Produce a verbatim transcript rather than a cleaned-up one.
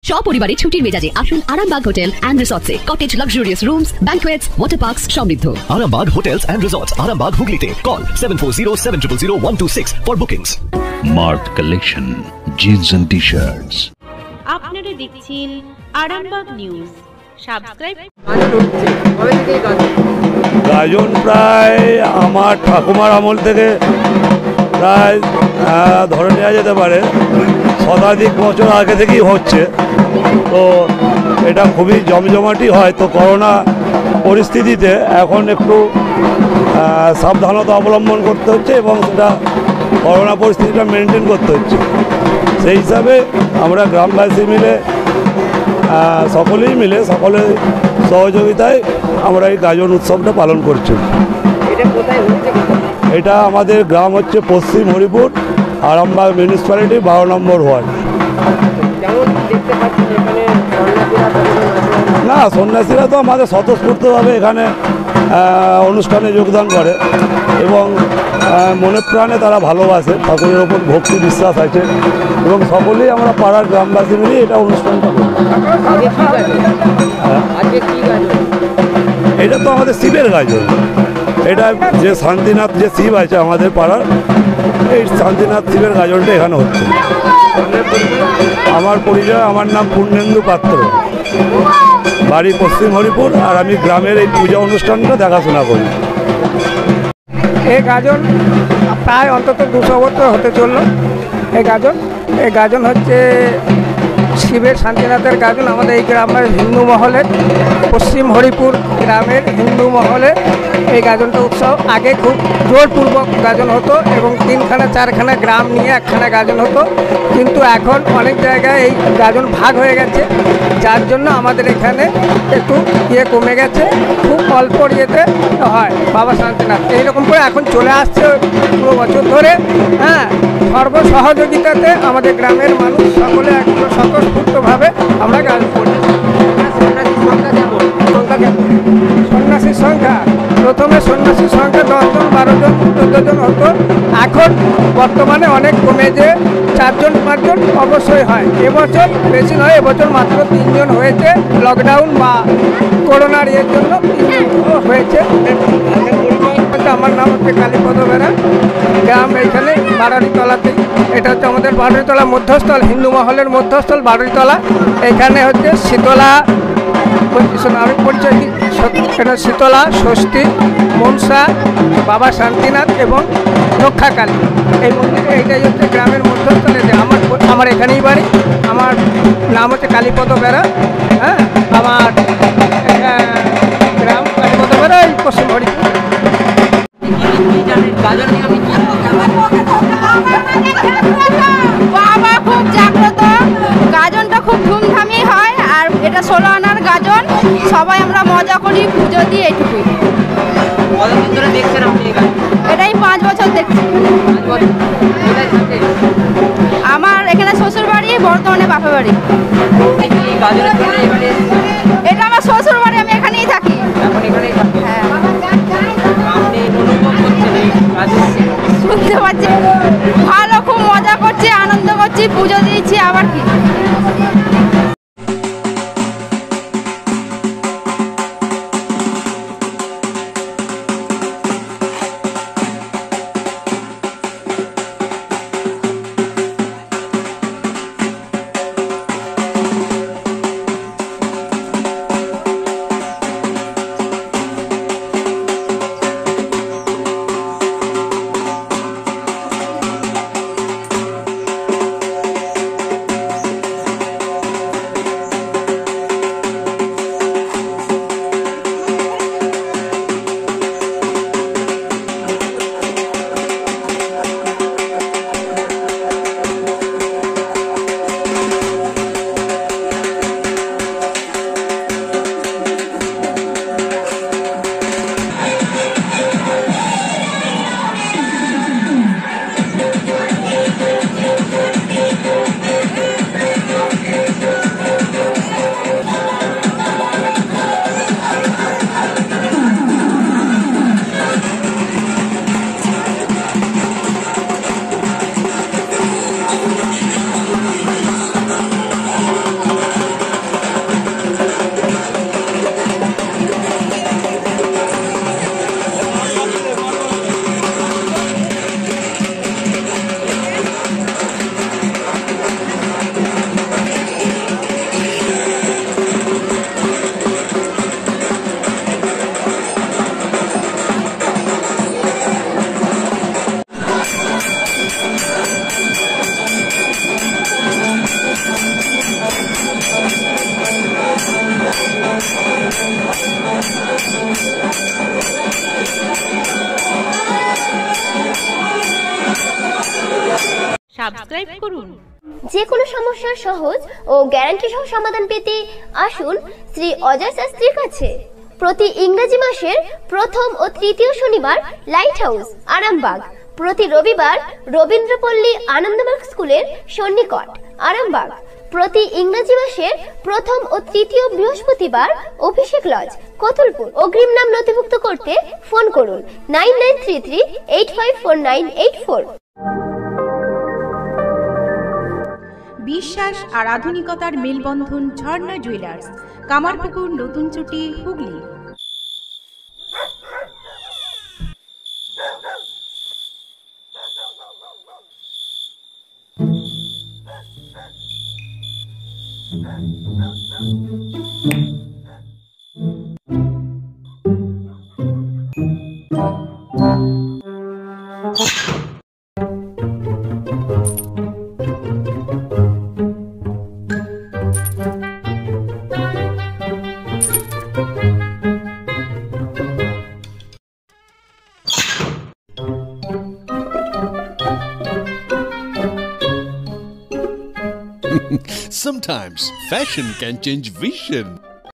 সপরিবারে ছুটির মেজাজে আসুন আরামবাগ হোটেল অ্যান্ড রিসর্টসে। Cottage luxurious rooms, banquets, water parks সমৃদ্ধ। Arambag Hotels and Resorts, Arambag Hooghly Call seven four zero seven zero zero one two six for bookings. Mart Collection, jeans and t-shirts. আপনারা দেখছেন Arambagh news. Subscribe. Gajan প্রায় আমার ঠাকুমার আমল থেকে প্রায় ধরে নেওয়া যেতে পারে শতাধিক বছর আগে থেকেই হচ্ছে। তো এটা খুবই জমজমাটি হয়। তো করোনা পরিস্থিতিতে এখন একটু সাবধানতা অবলম্বন করতে হচ্ছে এবং সেটা করোনা পরিস্থিতিটা মেনটেন করতে হচ্ছে। সেই হিসাবে আমরা গ্রামবাসী মিলে সকলেই মিলে সকলের সহযোগিতায় আমরা এই গাজন উৎসবটা পালন করছি। এটা আমাদের গ্রাম হচ্ছে পশ্চিম হরিপুর, আরামবাগ মিউনিসিপ্যালিটি, বারো নম্বর ওয়ার্ড। না, সন্ন্যাসীরা তো আমাদের স্বতঃস্ফূর্তভাবে এখানে অনুষ্ঠানে যোগদান করে এবং মনে প্রাণে তারা ভালোবাসে, ঠাকুরের ওপর ভক্তি বিশ্বাস আছে এবং সকলেই আমরা পাড়ার গ্রামবাসী মিলে এটা অনুষ্ঠানটা করি। এটা তো আমাদের শিবের গাজন। এটা যে শান্তিনাথ যে শিব আছে আমাদের পাড়ার, এই শান্তিনাথ শিবের গাজনটা এখানে হচ্ছে। আমার পরিচয়, আমার নাম পূর্ণেন্দু পাত্র, বাড়ি পশ্চিম হরিপুর, আর আমি গ্রামের এই পূজা অনুষ্ঠানটা দেখাশোনা করি। এই গাজন প্রায় অন্তত দুশো বছর হতে চলল। এই গাজন এই গাজন হচ্ছে শিবের শান্তিনাথের গাজন। আমাদের এই গ্রামের হিন্দু মহলের, পশ্চিম হরিপুর গ্রামের হিন্দু মহলে এই গাজনটা উৎসব আগে খুব জোরপূর্বক গাজন হতো এবং তিনখানা চারখানা গ্রাম নিয়ে একখানা গাজন হতো। কিন্তু এখন অনেক জায়গায় এই গাজন ভাগ হয়ে গেছে, যার জন্য আমাদের এখানে একটু ইয়ে কমে গেছে। খুব অল্প ইয়েতে হয় বাবা শান্তিনাথ। এইরকম করে এখন চলে আসছে পুরো বছর ধরে। হ্যাঁ, সর্বসহযোগিতাতে আমাদের গ্রামের মানুষ সকলে একটু স্বতঃস্ফূর্তভাবে আমরা গান করি। সন্ন্যাসীর সংখ্যা প্রথমে সন্ন্যাসীর সংখ্যা দশজন, বারো জন, চোদ্দ জন হতো। এখন বর্তমানে অনেক কমে যে চারজন পাঁচজন অবশ্যই হয়। এবছর বেশি নয়, এবছর মাত্র তিনজন হয়েছে। লকডাউন বা করোনার ইয়ের জন্য তিনজন হয়েছে। আমার নাম হচ্ছে কালীপদ বেরা, গ্রাম এইখানে বাড়ারিতলাতে। এটা হচ্ছে আমাদের বাড়ারিতলা মধ্যস্থল, হিন্দু মহলের মধ্যস্থল বাড়ারিতলা। এখানে হচ্ছে শীতলা, আমি পরিচয় দিই, এটা শীতলা, ষষ্ঠী, মনসা, বাবা শান্তিনাথ এবং রক্ষাকালী। এই মন্দির এইটাই হচ্ছে গ্রামের মধ্যস্থলে। আমার আমার এখানেই বাড়ি। আমার নাম হচ্ছে কালীপদ বেরা। হ্যাঁ, আমার গ্রাম কালীপদ বেরা, এই পশ্চিম হরিপুর। বাবা খুব জাগ্রত, গাজনটা খুব ধুমধামই হয়। আর এটা ষোলো আনার গাজন, সবাই আমরা মজা করি, পুজো দিই, এইটুকুই। এটাই পাঁচ বছর দেখছি। আমার এখানে শ্বশুর বাড়ি, বর্তমানে বাপের বাড়ি। এটা আমার শ্বশুর বাড়ি, আমি এখানেই থাকি। হ্যাঁ, শুনতে পাচ্ছি ভালো, খুব মজা করছি, আনন্দ করছি, পুজো দিয়েছি, আবার কি। সাবস্ক্রাইব করুন। যে কোনো সমস্যার সহজ ও গ্যারান্টি সহ সমাধান পেতে আসুন শ্রী অজয় শাস্ত্রীর কাছে। প্রতি ইংরেজি মাসের প্রথম ও তৃতীয় শনিবার লাইট হাউস আরামবাগ, প্রতি রবিবার রবীন্দ্রপল্লী আনন্দমার্গ স্কুলের সন্নিকট আরামবাগ, প্রতি ইংরেজি মাসের প্রথম ও তৃতীয় বৃহস্পতিবার অভিষেক লজ কতুলপুর। অগ্রিম নাম নথিভুক্ত করতে ফোন করুন nine nine three three eight five four nine eight four. বিশ্বাস আর আধুনিকতার মেলবন্ধন ঝর্ণা জুয়েলার্স, কামারপুকুর, নতুন চুটি, Hooghly. Sometimes fashion can change vision.